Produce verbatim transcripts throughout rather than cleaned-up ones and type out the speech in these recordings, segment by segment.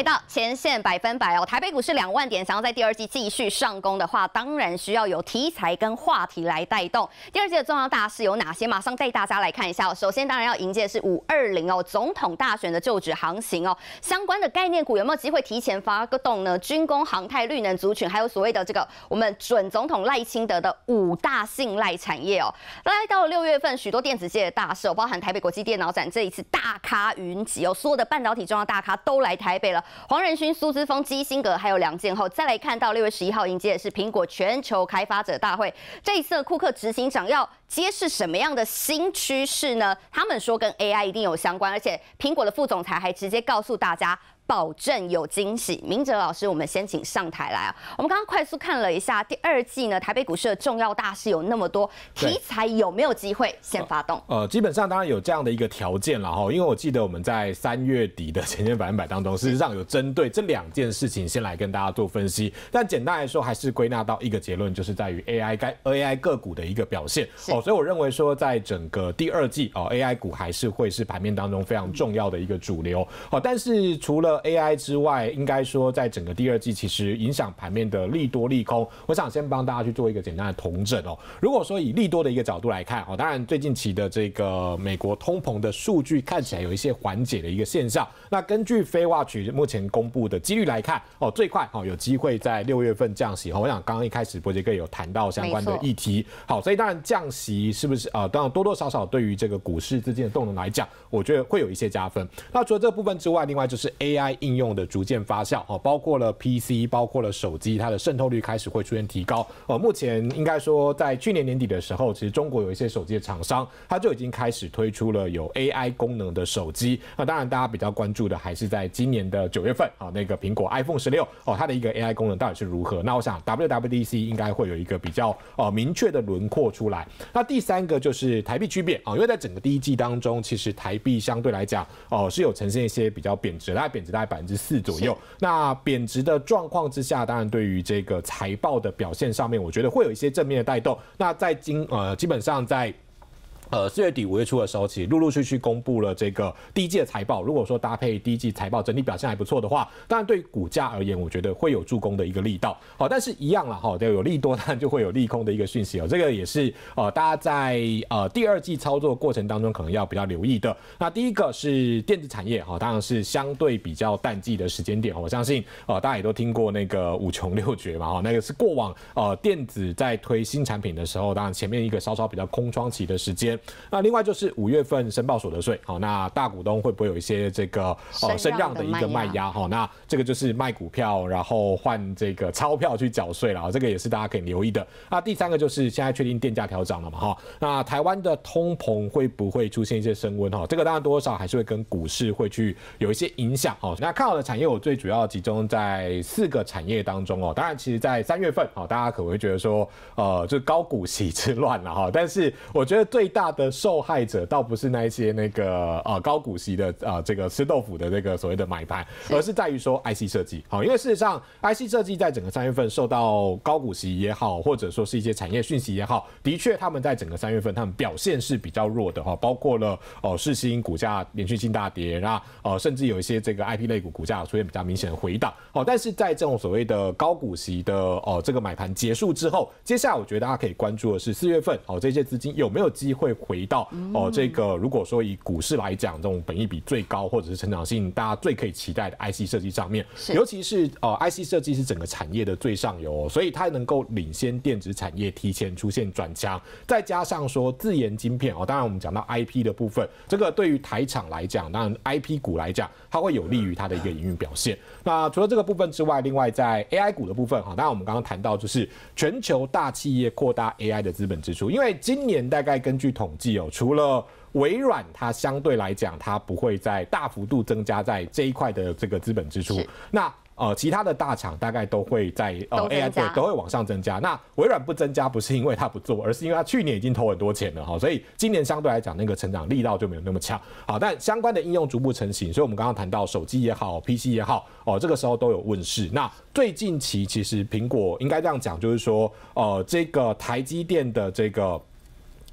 到前线百分百哦，台北股市两万点，想要在第二季继续上攻的话，当然需要有题材跟话题来带动。第二季的重要大事有哪些？马上带大家来看一下哦。首先，当然要迎接的是五二零哦，总统大选的就职行情哦，相关的概念股有没有机会提前发动呢？军工、航太、绿能族群，还有所谓的这个我们准总统赖清德的五大信赖产业哦。来到了六月份，许多电子界的大事哦，包含台北国际电脑展这一次大咖云集哦，所有的半导体重要大咖都来台北了。黄仁勋、苏姿丰、基辛格还有梁建厚，再来看到六月十一号迎接的是苹果全球开发者大会。这一次的库克执行长要揭示什么样的新趋势呢？他们说跟 A I 一定有相关，而且苹果的副总裁还直接告诉大家，保证有惊喜。明哲老师，我们先请上台来啊。我们刚刚快速看了一下第二季呢，台北股市的重要大事有那么多，题材有没有机会先发动？ 呃，基本上当然有这样的一个条件了哈，因为我记得我们在三月底的前线百分百当中，事实上有针对这两件事情先来跟大家做分析。但简单来说，还是归纳到一个结论，就是在于 A I 该 A I 个股的一个表现哦。所以我认为说，在整个第二季哦 ，A I 股还是会是盘面当中非常重要的一个主流哦。但是除了 A I 之外，应该说在整个第二季，其实影响盘面的利多利空，我想先帮大家去做一个简单的统整哦。如果说以利多的一个角度来看哦，当然最近期的这个美国通膨的数据看起来有一些缓解的一个现象。那根据 FedWatch 目前公布的几率来看哦，最快哦有机会在六月份降息。我想刚刚一开始伯杰哥有谈到相关的议题，好，所以当然降息是不是啊、呃？当然多多少少对于这个股市资金的动能来讲，我觉得会有一些加分。那除了这部分之外，另外就是 A I 应用的逐渐发酵哦，包括了 P C， 包括了手机，它的渗透率开始会出现提高哦。目前应该说，在去年年底的时候，其实中国有一些手机的厂商，它就已经开始推出了有 A I 功能的手机。那当然，大家比较关注的还是在今年的九月份啊，那个苹果 iPhone 十六哦，它的一个 A I 功能到底是如何？那我想 W W D C 应该会有一个比较呃明确的轮廓出来。那第三个就是台币区别啊，因为在整个第一季当中，其实台币相对来讲哦是有呈现一些比较贬值，大概贬值大概百分之四左右。那贬值的状况之下，当然对于这个财报的表现上面，我觉得会有一些正面的带动。那在今呃基本上在呃，四月底五月初的时候，其实陆陆续续公布了这个第一季的财报。如果说搭配第一季财报整体表现还不错的话，当然对股价而言，我觉得会有助攻的一个力道。好，但是一样啦，哈，有利多，当然就会有利空的一个讯息哦。这个也是呃，大家在呃第二季操作过程当中可能要比较留意的。那第一个是电子产业哈，当然是相对比较淡季的时间点。我相信呃大家也都听过那个五穷六绝嘛，哈，那个是过往呃电子在推新产品的时候，当然前面一个稍稍比较空窗期的时间。那另外就是五月份申报所得税，好，那大股东会不会有一些这个呃声让的一个卖压？哈，那这个就是卖股票，然后换这个钞票去缴税了，这个也是大家可以留意的。那第三个就是现在确定电价调涨了嘛，哈，那台湾的通膨会不会出现一些升温？哈，这个当然多多少少还是会跟股市会去有一些影响。哈，那看好的产业我最主要集中在四个产业当中哦。当然，其实在三月份，哈，大家可能会觉得说，呃，就是高股息之乱了哈，但是我觉得最大的受害者倒不是那一些那个呃高股息的呃这个吃豆腐的这个所谓的买盘，而是在于说 I C 设计。好，因为事实上 I C 设计在整个三月份受到高股息也好，或者说是一些产业讯息也好，的确他们在整个三月份他们表现是比较弱的哈，包括了哦世芯股价连续性大跌，那呃甚至有一些这个 I P 类股股价出现比较明显的回档。好，但是在这种所谓的高股息的哦这个买盘结束之后，接下来我觉得大家可以关注的是四月份哦这些资金有没有机会回到哦，这个如果说以股市来讲，这种本益比最高或者是成长性大家最可以期待的 I C 设计上面，尤其是呃 I C 设计是整个产业的最上游、哦，所以它能够领先电子产业提前出现转强，再加上说自研晶片哦，当然我们讲到 I P 的部分，这个对于台厂来讲，当然 I P 股来讲，它会有利于它的一个营运表现。那除了这个部分之外，另外在 A I 股的部分哈，当然我们刚刚谈到就是全球大企业扩大 A I 的资本支出，因为今年大概根据统计哦，除了微软它相对来讲，它不会再大幅度增加在这一块的这个资本支出。那呃，其他的大厂大概都会在呃 A I 对都会往上增加。那微软不增加，不是因为它不做，而是因为它去年已经投很多钱了哈，所以今年相对来讲那个成长力道就没有那么强。好，但相关的应用逐步成型，所以我们刚刚谈到手机也好 ，P C 也好，哦，这个时候都有问世。那最近期其实苹果应该这样讲，就是说，呃，这个台积电的这个。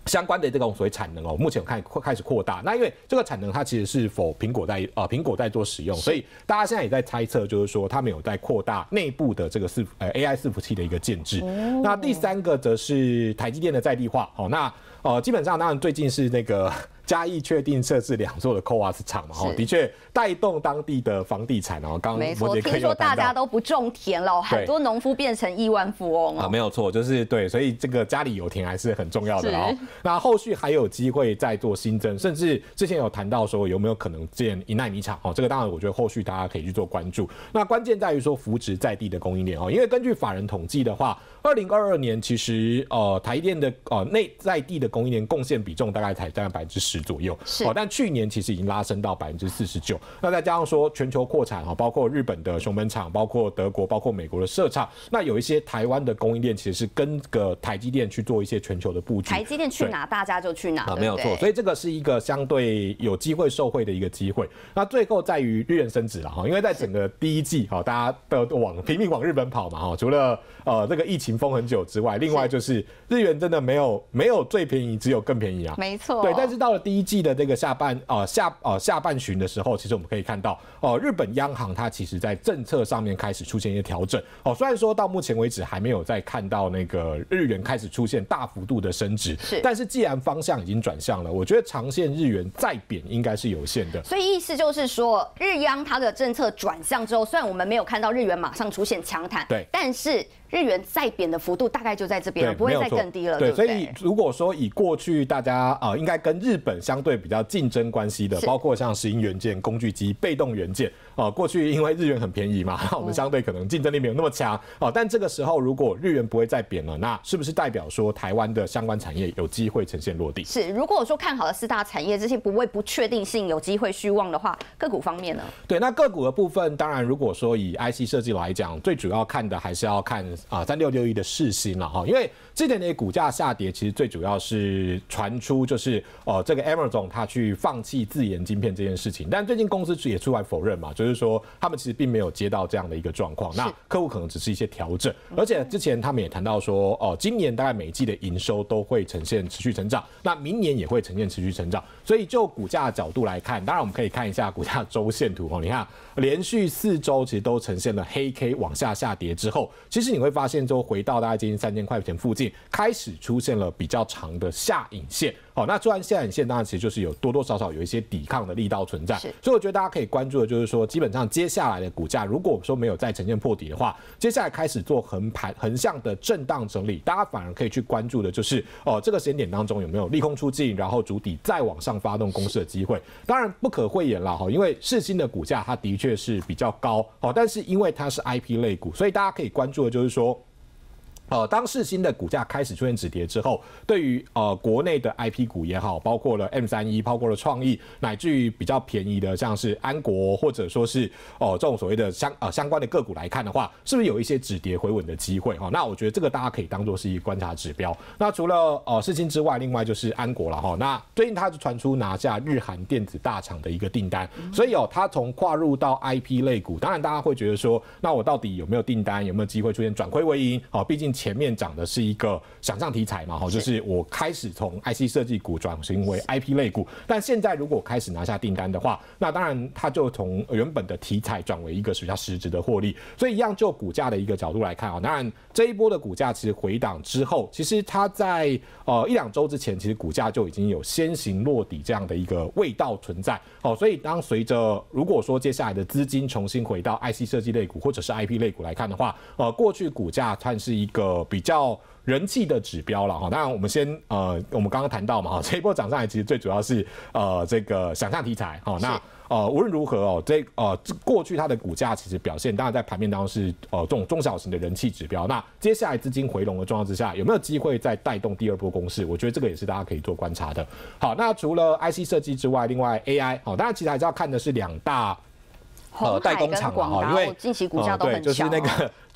相关的这种所谓产能哦，目前开开始扩大。那因为这个产能它其实是否苹果在呃苹果在做使用，所以大家现在也在猜测，就是说他们有在扩大内部的这个伺呃 A I 伺服器的一个建制。哦、那第三个则是台积电的在地化。哦，那呃基本上当然最近是那个。嘉义确定设置两座的 C O A S 厂嘛，哈，的确带动当地的房地产哦。刚没错，听说大家都不种田了，很多农夫变成亿万富翁啊，没有错，就是对，所以这个家里有田还是很重要的哦。那后续还有机会再做新增，甚至之前有谈到说有没有可能建一奈米厂哦，这个当然我觉得后续大家可以去做关注。那关键在于说扶植在地的供应链哦，因为根据法人统计的话，二零二二年其实呃台电的呃内在地的供应链贡献比重大概才占百分之十左右，是。但去年其实已经拉升到百分之四十九，那再加上说全球扩产啊，包括日本的熊本厂，包括德国，包括美国的设厂，那有一些台湾的供应链其实是跟个台积电去做一些全球的布局。 台积电去哪，大家就去哪， 啊，没有错。所以这个是一个相对有机会受惠的一个机会。那最后在于日元升值了哈，因为在整个第一季哈，大家都往拼命往日本跑嘛哈，除了呃这个疫情封很久之外，另外就是日元真的没有没有最便宜，只有更便宜啊。 没错。 对，但是到了第一季的这个下半呃下呃下半旬的时候，其实我们可以看到哦、呃，日本央行它其实在政策上面开始出现一些调整哦。虽然说到目前为止还没有再看到那个日元开始出现大幅度的升值，是，但是既然方向已经转向了，我觉得长线日元再贬应该是有限的。 所以意思就是说，日央它的政策转向之后，虽然我们没有看到日元马上出现强弹，对，但是日元再贬的幅度大概就在这边了，不会再更低了，对不对？ 所以如果说以过去大家呃应该跟日本相对比较竞争关系的，包括像石英元件、工具机、被动元件，呃，过去因为日元很便宜嘛，那我们相对可能竞争力没有那么强哦、呃。但这个时候如果日元不会再贬了，那是不是代表说台湾的相关产业有机会呈现落地？ 是，如果说看好的四大产业这些不为不确定性有机会虚妄的话，个股方面呢？ 对，那个股的部分，当然如果说以 I C 设计来讲，最主要看的还是要看啊三六六一的世芯了哈，因为之前的股价下跌，其实最主要是传出就是呃这个 Amazon 他去放弃自研晶片这件事情，但最近公司也出来否认嘛，就是说他们其实并没有接到这样的一个状况，那客户可能只是一些调整，而且之前他们也谈到说哦、呃、今年大概每季的营收都会呈现持续成长，那明年也会呈现持续成长，所以就股价的角度来看，当然我们可以看一下股价周线图哦，你看连续四周其实都呈现了黑 K 往下下跌之后，其实你会发现之后回到大概接近三千块钱附近，开始出现了比较长的下影线。好，那做完下影线，当然其实就是有多多少少有一些抵抗的力道存在，所以我觉得大家可以关注的就是说，基本上接下来的股价，如果说没有再呈现破底的话，接下来开始做横盘横向的震荡整理，大家反而可以去关注的就是哦，这个时间点当中有没有利空出尽，然后主底再往上发动攻势的机会。当然不可讳言啦，哈，因为世芯的股价它的确是比较高，哦，但是因为它是 I P 类股，所以大家可以关注的就是说。呃，当世芯的股价开始出现止跌之后，对于呃国内的 I P 股也好，包括了 M 三一，包括了创意，乃至于比较便宜的像是安国，或者说是哦、呃、这种所谓的相呃相关的个股来看的话，是不是有一些止跌回稳的机会？哈、哦，那我觉得这个大家可以当做是一个观察指标。那除了呃世芯之外，另外就是安国了哈、哦。那最近它就传出拿下日韩电子大厂的一个订单，所以哦，它从跨入到 I P 类股，当然大家会觉得说，那我到底有没有订单，有没有机会出现转亏为盈？哦，毕竟前面讲的是一个想象题材嘛，哈，就是我开始从 I C 设计股转型为 I P 类股，但现在如果开始拿下订单的话，那当然它就从原本的题材转为一个比较实质的获利，所以一样就股价的一个角度来看啊，当然这一波的股价其实回档之后，其实它在呃一两周之前，其实股价就已经有先行落底这样的一个味道存在，哦，所以当随着如果说接下来的资金重新回到 I C 设计类股或者是 I P 类股来看的话，呃，过去股价算是一个比较较人气的指标了哈，当然我们先呃，我们刚刚谈到嘛哈，这一波涨上来其实最主要是呃这个想象题材哈，那呃无论如何哦，这呃过去它的股价其实表现，当然在盘面当中是呃这种中小型的人气指标，那接下来资金回笼的状况之下，有没有机会再带动第二波攻势？我觉得这个也是大家可以做观察的。好，那除了 I C 设计之外，另外 A I 好，当然其实还是要看的是两大。 呃，代工厂嘛，因为近期股价都很强、 呃，对，就是那个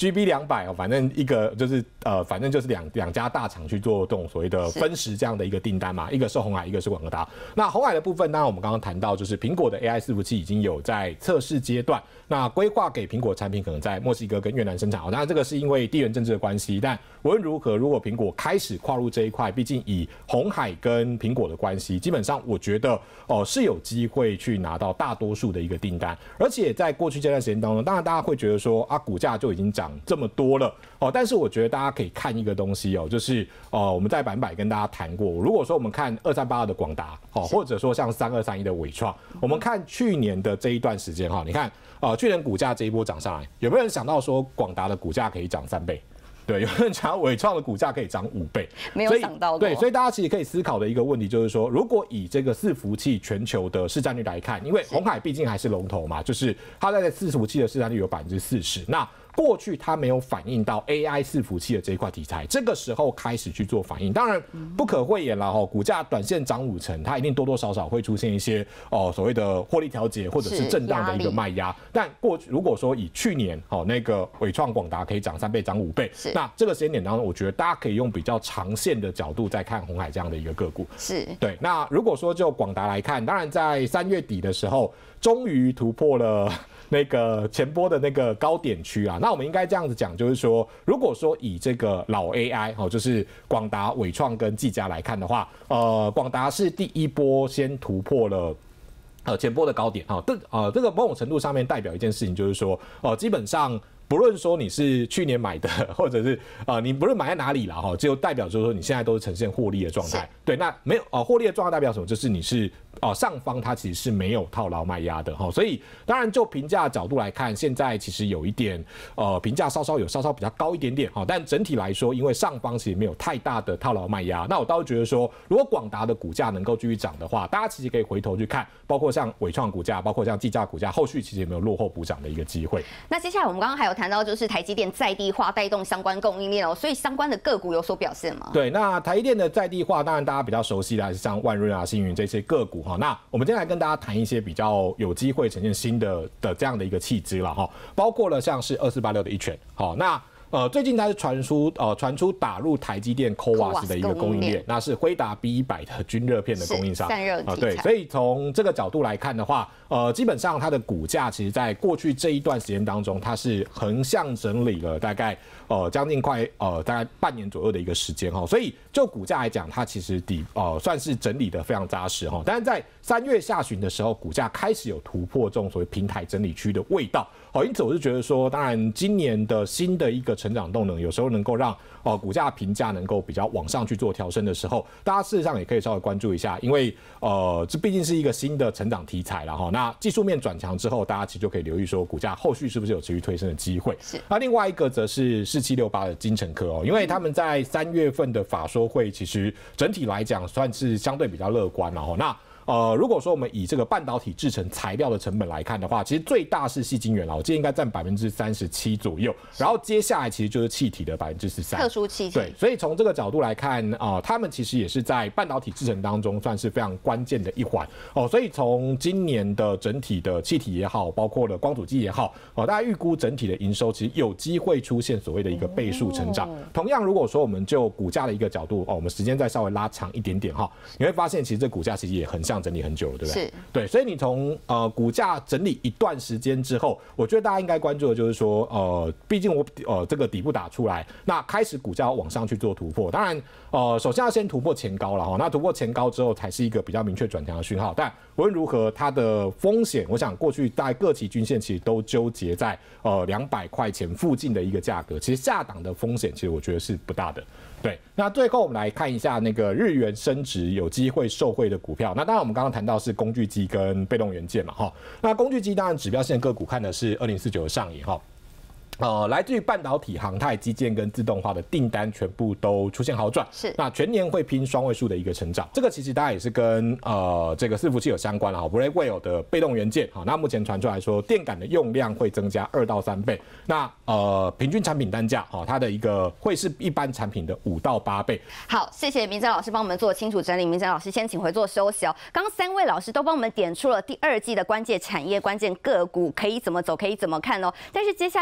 G B 两百哦，反正一个就是呃，反正就是两两家大厂去做这种所谓的分时这样的一个订单嘛，一个是鸿海，一个是广达。那鸿海的部分，当然我们刚刚谈到，就是苹果的 A I 伺服器已经有在测试阶段，那规划给苹果产品可能在墨西哥跟越南生产。当然这个是因为地缘政治的关系，但无论如何，如果苹果开始跨入这一块，毕竟以鸿海跟苹果的关系，基本上我觉得哦、呃、是有机会去拿到大多数的一个订单，而且在过去这段时间当中，当然大家会觉得说啊股价就已经涨这么多了哦，但是我觉得大家可以看一个东西哦，就是呃我们在百分百跟大家谈过，如果说我们看二三八二的广达哦，或者说像三二三一的伟创，我们看去年的这一段时间哈，你看呃去年股价这一波涨上来，有没有人想到说广达的股价可以涨三倍？对，有人讲伟创的股价可以涨五倍， 没有想到过。 对，所以大家其实可以思考的一个问题就是说，如果以这个伺服器全球的市占率来看，因为鸿海毕竟还是龙头嘛，就是它在伺服器的市占率有百分之四十，那过去它没有反映到 A I 伺服器的这一块题材，这个时候开始去做反应，当然不可讳言啦哈，股价短线涨五成，它一定多多少少会出现一些哦所谓的获利调节或者是震荡的一个卖压。但过去如果说以去年哦那个伟创广达可以涨三倍、涨五倍，那这个时间点当中，我觉得大家可以用比较长线的角度再看鸿海这样的一个个股。 是对。那如果说就广达来看，当然在三月底的时候，终于突破了那个前波的那个高点区啊，那我们应该这样子讲，就是说，如果说以这个老 A I 哦，就是广达、伟创跟技嘉来看的话，呃，广达是第一波先突破了。呃，前波的高点啊，这呃这个某种程度上面代表一件事情，就是说，呃，基本上不论说你是去年买的，或者是呃你不论买在哪里啦哈，就代表就是说你现在都是呈现获利的状态。对，那没有呃获利的状态代表什么？就是你是呃上方它其实是没有套牢卖压的哈，所以当然就评价角度来看，现在其实有一点呃评价稍稍有稍稍比较高一点点哈，但整体来说，因为上方其实没有太大的套牢卖压，那我倒是觉得说，如果广达的股价能够继续涨的话，大家其实可以回头去看，包括像伟创股价，包括像技嘉股价，后续其实有没有落后补涨的一个机会？ 那接下来我们刚刚还有谈到，就是台积电在地化带动相关供应链哦，所以相关的个股有所表现吗？ 对，那台积电的在地化，当然大家比较熟悉的还是像万润啊、星云这些个股哈。那我们今天来跟大家谈一些比较有机会呈现新的的这样的一个契机了哈，包括了像是二四八六的一拳，好那。呃，最近它是传出呃传出打入台积电 C O V A S 的一个供应链，那是辉达 B 一百的均热片的供应商散热啊、呃，对，所以从这个角度来看的话，呃，基本上它的股价其实在过去这一段时间当中，它是横向整理了大概呃将近快呃大概半年左右的一个时间哈，所以就股价来讲，它其实底呃算是整理的非常扎实哈，但是在三月下旬的时候，股价开始有突破这种所谓平台整理区的味道。好，因此我是觉得说，当然今年的新的一个成长动能，有时候能够让哦、呃、股价评价能够比较往上去做调升的时候，大家事实上也可以稍微关注一下，因为呃这毕竟是一个新的成长题材了哈。那技术面转强之后，大家其实就可以留意说股价后续是不是有持续推升的机会。那另外一个则是四七六八的精诚科哦，因为他们在三月份的法说会，其实整体来讲算是相对比较乐观了哈。那呃，如果说我们以这个半导体制成材料的成本来看的话，其实最大是矽晶圆啦，我记得应该占百分之三十七左右，然后接下来其实就是气体的百分之十三， 特殊气体。 对，所以从这个角度来看啊、呃，他们其实也是在半导体制成当中算是非常关键的一环哦。所以从今年的整体的气体也好，包括了光阻剂也好，哦，大家预估整体的营收其实有机会出现所谓的一个倍数成长。哦、同样，如果说我们就股价的一个角度哦，我们时间再稍微拉长一点点哈，你会发现其实这股价其实也横向整理很久了，对不对？ 是， 对，所以你从呃股价整理一段时间之后，我觉得大家应该关注的就是说，呃，毕竟我呃这个底部打出来，那开始股价要往上去做突破。当然，呃，首先要先突破前高了哈，那突破前高之后，才是一个比较明确转强的讯号。但无论如何，它的风险，我想过去大概各期均线其实都纠结在呃两百块钱附近的一个价格，其实下档的风险，其实我觉得是不大的。对，那最后我们来看一下那个日元升值有机会受惠的股票。那当然我们刚刚谈到是工具机跟被动元件嘛，哈。那工具机当然指标性个股看的是二零四九的上影哈。呃，来自于半导体、航太、基建跟自动化的订单全部都出现好转， 是那全年会拼双位数的一个成长。这个其实大家也是跟呃这个伺服器有相关了哈 ，Blackwell 的被动元件好，那目前传出来说电感的用量会增加二到三倍，那呃平均产品单价好，它的一个会是一般产品的五到八倍。 好，谢谢明哲老师帮我们做清楚整理，明哲老师先请回做休息哦。刚刚三位老师都帮我们点出了第二季的关键产业、关键个股可以怎么走，可以怎么看哦。但是接下来第二季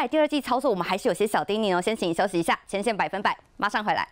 操作我们还是有些小叮咛哦。先请你休息一下，前线百分百，马上回来。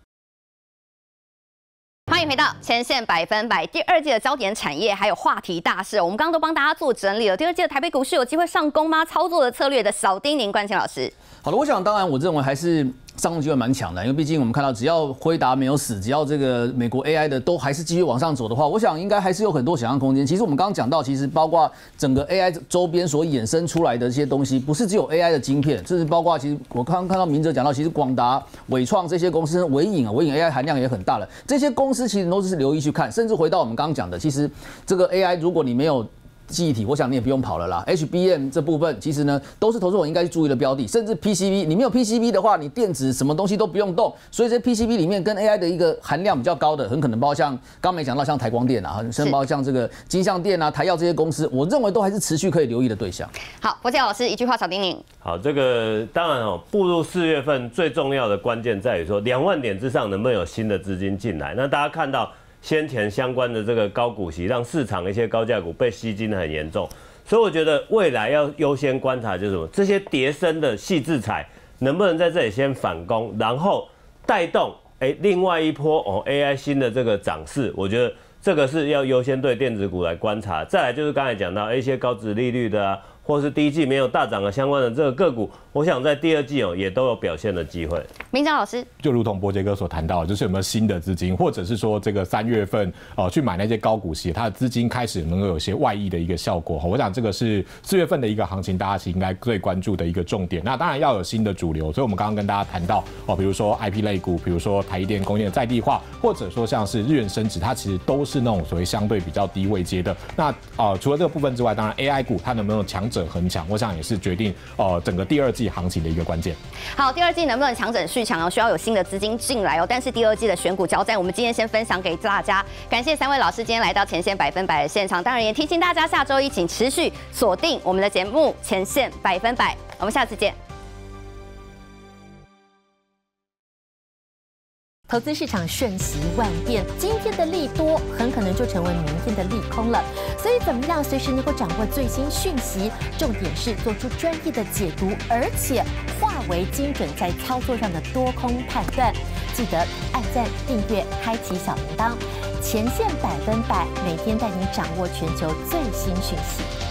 欢迎回到前线百分百第二季的焦点产业还有话题大事，我们刚刚都帮大家做整理了。第二季的台北股市有机会上攻吗？操作的策略的小叮咛，冠清老师。 好的，我想当然，我认为还是上攻机会蛮强的，因为毕竟我们看到，只要辉达没有死，只要这个美国 A I 的都还是继续往上走的话，我想应该还是有很多想象空间。其实我们刚刚讲到，其实包括整个 A I 周边所衍生出来的这些东西，不是只有 A I 的晶片，甚至包括其实我刚刚看到明哲讲到，其实广达、伟创这些公司，伟影啊，伟影 A I 含量也很大了。这些公司其实都是留意去看，甚至回到我们刚刚讲的，其实这个 A I 如果你没有记忆体，我想你也不用跑了啦。H B M 这部分其实呢，都是投资人应该去注意的标的，甚至 P C B， 你没有 P C B 的话，你电子什么东西都不用动。所以这 P C B 里面跟 A I 的一个含量比较高的，很可能包括像刚没讲到像台光电啊，甚至包括像这个金像电啊、台耀这些公司，我认为都还是持续可以留意的对象。 好，博杰老师一句话小叮咛。 好，这个当然哦，步入四月份最重要的关键在于说，两万点之上能不能有新的资金进来？那大家看到。先前相关的这个高股息，让市场一些高价股被吸金的很严重，所以我觉得未来要优先观察就是什么，这些跌升的矽智财能不能在这里先反攻，然后带动哎另外一波哦 A I 新的这个涨势，我觉得这个是要优先对电子股来观察。再来就是刚才讲到一些高殖利率的啊，或是第一季没有大涨的相关的这个个股，我想在第二季哦也都有表现的机会。 明章老师， 就如同波杰哥所谈到的，就是有没有新的资金，或者是说这个三月份哦、呃、去买那些高股息，它的资金开始能够有些外溢的一个效果。我想这个是四月份的一个行情，大家是应该最关注的一个重点。那当然要有新的主流，所以我们刚刚跟大家谈到哦，比如说 I P 类股，比如说台积电供应的在地化，或者说像是日元升值，它其实都是那种所谓相对比较低位阶的。那啊、呃、除了这个部分之外，当然 A I 股它能不能强者恒强，我想也是决定呃整个第二季行情的一个关键。 好，第二季能不能强整续强哦，需要有新的资金进来哦。但是第二季的选股交战，我们今天先分享给大家。感谢三位老师今天来到前线百分百的现场，当然也提醒大家下周一请持续锁定我们的节目前线百分百，我们下次见。 投资市场瞬息万变，今天的利多很可能就成为明天的利空了。所以，怎么样随时能够掌握最新讯息？重点是做出专业的解读，而且化为精准在操作上的多空判断。记得按赞、订阅、开启小铃铛，前线百分百，每天带你掌握全球最新讯息。